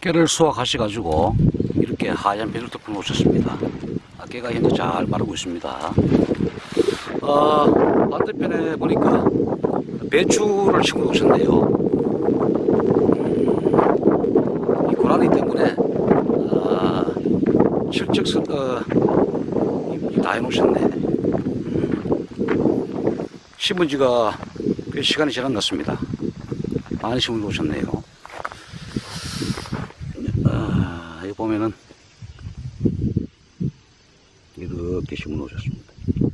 깨를 수확하셔가지고 이렇게 하얀 배를 덮어 놓으셨습니다. 깨가 현재 잘 마르고 있습니다. 반대편에 보니까 배추를 심어 놓으셨네요. 이 고라니 때문에 실적 다 해놓으셨네. 심은 지가 꽤 시간이 지난 것 같습니다. 많이 심어 놓으셨네요. 여기 보면은 이렇게 심어 놓으셨습니다.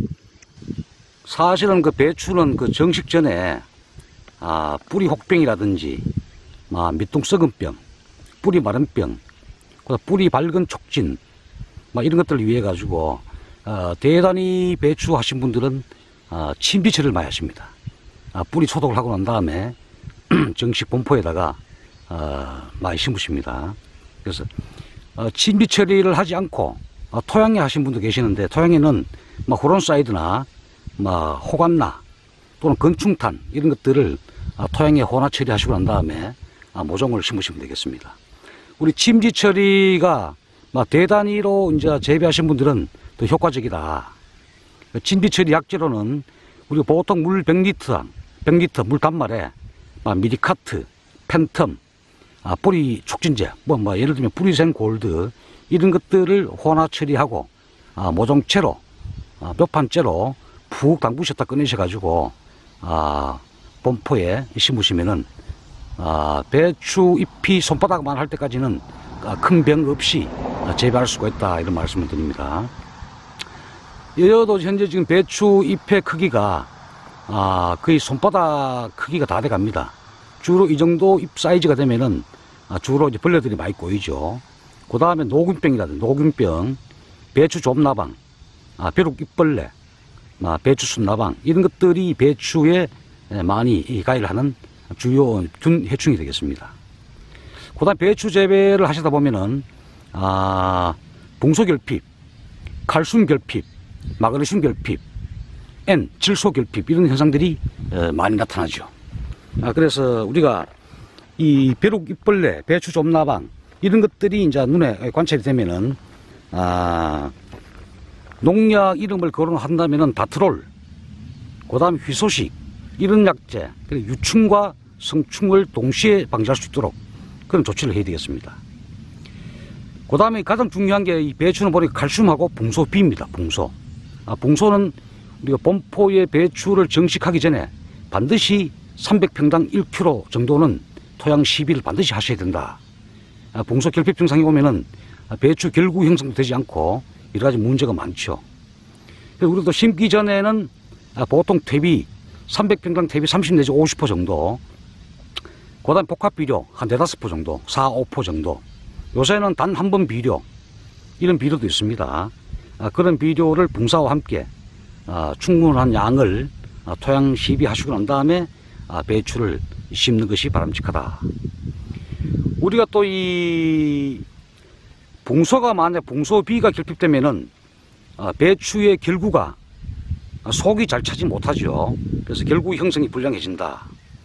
사실은 그 배추는 그 정식 전에 뿌리 혹병이라든지 밑둥 썩은 병, 뿌리 마른 병, 뿌리 밝은 촉진 이런 것들을 위해 가지고 대단히 배추 하신 분들은 침비처리를 많이 하십니다. 뿌리 소독을 하고 난 다음에 정식 본포에다가 많이 심으십니다. 그래서 침비처리를 하지 않고 토양에 하신 분도 계시는데, 토양에는 호론사이드나 호감나 또는 건충탄 이런 것들을 토양에 혼화 처리하시고 난 다음에 모종을 심으시면 되겠습니다. 우리 침지 처리가 대단위로 이제 재배하신 분들은 더 효과적이다. 침지 처리 약재로는 우리가 보통 물 100리터 물 단말에 미리카트, 팬텀, 뿌리 촉진제, 예를 들면 뿌리생 골드 이런 것들을 혼화 처리하고 모종채로 몇 판째로 푹 담그셨다 꺼내셔가지고 본포에 심으시면은 배추 잎이 손바닥만 할 때까지는 큰 병 없이 재배할 수가 있다, 이런 말씀을 드립니다. 여도 현재 지금 배추 잎의 크기가 거의 손바닥 크기가 다 돼 갑니다. 주로 이 정도 잎 사이즈가 되면은 주로 이제 벌레들이 많이 꼬이죠. 그 다음에 노균병이라든지 노균병, 배추 좀나방, 벼룩 잎벌레, 배추 순나방 이런 것들이 배추에 많이 가해를 하는 주요 균 해충이 되겠습니다. 그 다음 배추 재배를 하시다 보면은 붕소결핍, 칼슘결핍, 마그네슘결핍, 질소결핍 이런 현상들이 많이 나타나죠. 그래서 우리가 이 벼룩 잎벌레, 배추 좀나방 이런 것들이 이제 눈에 관찰이 되면은 농약 이름을 거론한다면은 바트롤, 그 다음 휘소식 이런 약재, 그리고 유충과 성충을 동시에 방지할 수 있도록 그런 조치를 해야 되겠습니다. 그 다음에 가장 중요한 게 이 배추는 보니까 칼슘하고 붕소비입니다. 붕소는 우리가 본포의 배추를 정식하기 전에 반드시 300평당 1kg 정도는 토양 시비를 반드시 하셔야 된다. 붕소 결핍 증상이 오면은 배추 결구 형성도 되지 않고 여러 가지 문제가 많죠. 우리도 심기 전에는 보통 퇴비 300평당 퇴비 30 내지 50% 정도, 그 다음 복합 비료 한 4~5% 정도, 4~5% 정도. 요새는 단 한 번 비료 이런 비료도 있습니다. 그런 비료를 붕사와 함께 충분한 양을 토양 시비하시고 난 다음에 배추를 심는 것이 바람직하다. 우리가 또 이 붕소가 만약 붕소비가 결핍되면은 배추의 결구가 속이 잘 차지 못하죠. 그래서 결구 형성이 불량해진다.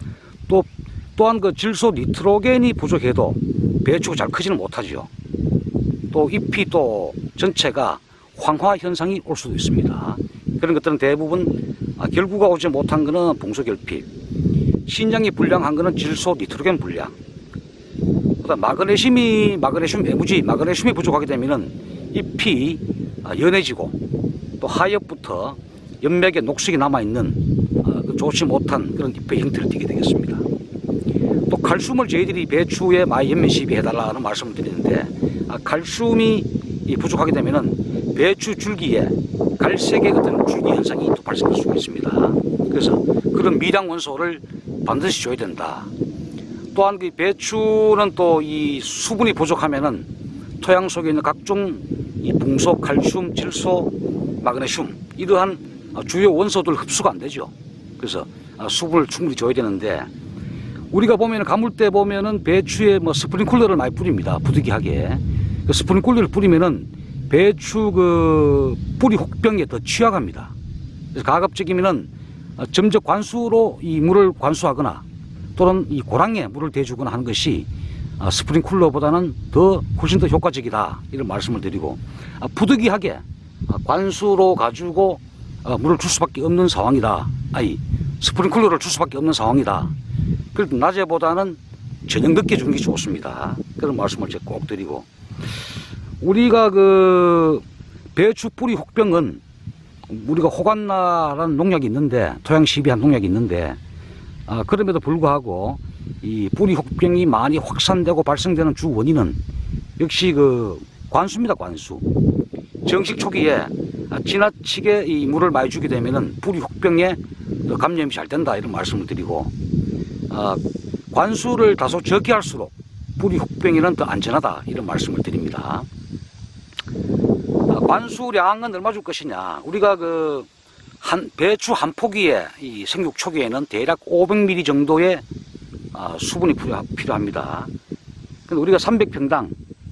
또한 그 질소 니트로겐이 부족해도 배추가 잘 크지는 못하죠. 또 잎이 또 전체가 황화 현상이 올 수도 있습니다. 그런 것들은 대부분 결구가 오지 못한 것은 붕소 결핍, 신장이 불량한 것은 질소 니트로겐 불량, 그다음 마그네슘 애무지, 마그네슘이 부족하게 되면은 잎이 연해지고 또 하엽부터 연맥에 녹색이 남아있는 좋지 못한 그런 잎의 형태를 띠게 되겠습니다. 또 칼슘을 저희들이 배추에 많이 연면 시비해달라는 말씀을 드리는데, 칼슘이 부족하게 되면은 배추 줄기에 갈색의 어떤 줄기 현상이 또 발생할 수가 있습니다. 그래서 그런 미량 원소를 반드시 줘야 된다. 또한 그 배추는 또 이 수분이 부족하면은 토양 속에 있는 각종 이 붕소, 칼슘, 질소, 마그네슘 이러한 주요 원소들 흡수가 안 되죠. 그래서 수분을 충분히 줘야 되는데, 우리가 보면은 가물 때 보면은 배추에 스프링클러를 많이 뿌립니다. 부득이하게. 그 스프링클러를 뿌리면은 배추 그 뿌리 혹병에 더 취약합니다. 그래서 가급적이면은 점적 관수로 이 물을 관수하거나 또는 이 고랑에 물을 대주거나 하는 것이 스프링쿨러보다는 훨씬 더 효과적이다 이런 말씀을 드리고, 부득이하게 관수로 가지고 물을 줄 수밖에 없는 상황이다. 스프링쿨러를 줄 수밖에 없는 상황이다. 그래도 낮에보다는 저녁 늦게 주는 게 좋습니다. 그런 말씀을 제가 꼭 드리고, 우리가 배추 뿌리 혹병은 우리가 호간나라는 농약이 있는데, 토양시비한 농약이 있는데, 그럼에도 불구하고 이 뿌리 혹병이 많이 확산되고 발생되는 주 원인은 역시 관수입니다. 관수. 정식 초기에 지나치게 이 물을 많이 주게 되면은 뿌리 혹병에 감염이 잘 된다 이런 말씀을 드리고, 관수를 다소 적게 할수록 뿌리 혹병에는 더 안전하다 이런 말씀을 드립니다. 관수량은 얼마 줄 것이냐? 우리가 배추 한 포기에 이 생육 초기에는 대략 500ml 정도의 수분이 필요합니다. 근데 우리가 300평당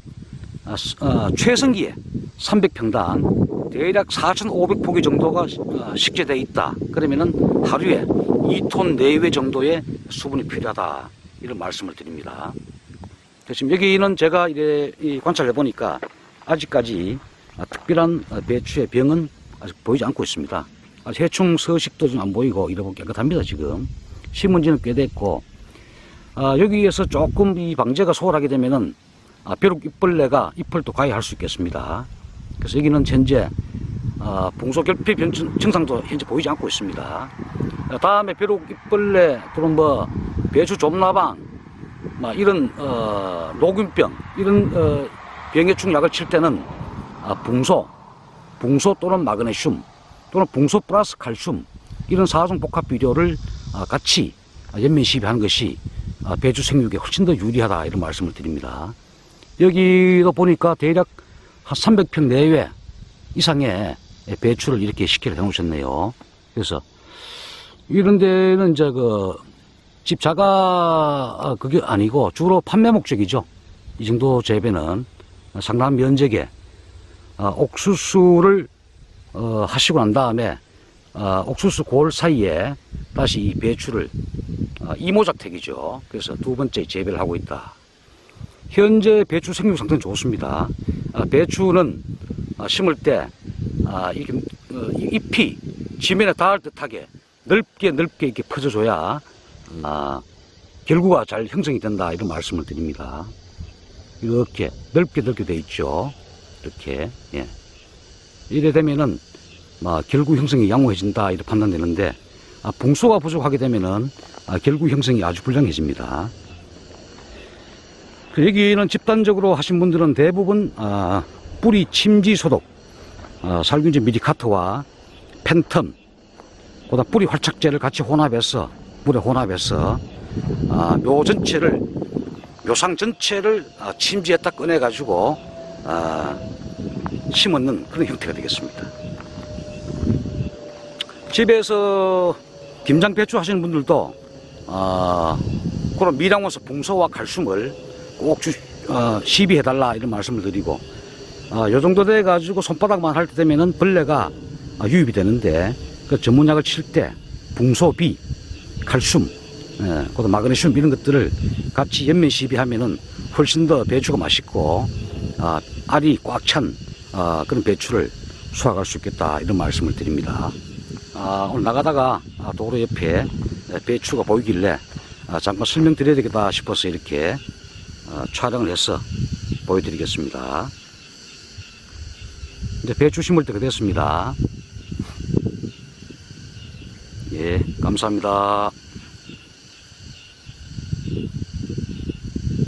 최성기에 300평당 대략 4,500포기 정도가 식재되어 있다. 그러면은 하루에 2톤 내외 정도의 수분이 필요하다 이런 말씀을 드립니다. 지금 여기는 제가 관찰해 보니까 아직까지 특별한 배추의 병은 아직 보이지 않고 있습니다. 해충 서식도 좀 안 보이고 이러고 깨끗합니다. 지금 심은 지는 꽤 됐고, 여기에서 조금 이 방제가 소홀하게 되면은 벼룩 잎벌레가 잎을 또 가해할 수 있겠습니다. 그래서 여기는 현재 붕소 결핍 증상도 현재 보이지 않고 있습니다. 다음에 벼룩 잎벌레 또는 배추 좀나방 이런 녹균병 이런 병해충 약을 칠 때는 붕소 또는 마그네슘 또는 붕소 플러스 칼슘 이런 사종 복합 비료를 같이 연면 시비하는 것이 배추 생육에 훨씬 더 유리하다 이런 말씀을 드립니다. 여기도 보니까 대략 한 300평 내외 이상의 배추를 이렇게 식혜를 해 놓으셨네요. 그래서 이런 데는 이제 집 자가 그게 아니고 주로 판매 목적이죠. 이 정도 재배는 상당한 면적에 옥수수를 하시고 난 다음에 옥수수 골 사이에 다시 이 배추를 이모작택이죠. 그래서 두 번째 재배를 하고 있다. 현재 배추 생육 상태는 좋습니다. 배추는 심을 때 이렇게 잎이 지면에 닿을 듯하게 넓게 이렇게 퍼져줘야 결구가 잘 형성이 된다 이런 말씀을 드립니다. 이렇게 넓게 돼 있죠. 이렇게 이래 되면은 결구 형성이 양호해진다 이렇게 판단되는데, 붕소가 부족하게 되면은 결구 형성이 아주 불량해집니다. 여기는 집단적으로 하신 분들은 대부분 뿌리 침지 소독, 살균제 미리카트와 팬텀, 그다음 뿌리 활착제를 같이 물에 혼합해서 묘상 전체를 침지에다 꺼내 가지고 심는 그런 형태가 되겠습니다. 집에서 김장 배추 하시는 분들도 그런 미량원소 붕소와 칼슘을 꼭 시비해달라 이런 말씀을 드리고, 요 정도 돼 가지고 손바닥만 할 때 되면은 벌레가 유입이 되는데, 그 전문약을 칠 때 붕소, 비, 칼슘, 그다음 마그네슘 이런 것들을 같이 연면 시비하면은 훨씬 더 배추가 맛있고 알이 꽉 찬 그런 배추를 수확할 수 있겠다 이런 말씀을 드립니다. 오늘 나가다가 도로 옆에 배추가 보이길래 잠깐 설명드려야 되겠다 싶어서 이렇게 촬영을 해서 보여드리겠습니다. 이제 배추 심을 때가 됐습니다. 예, 감사합니다.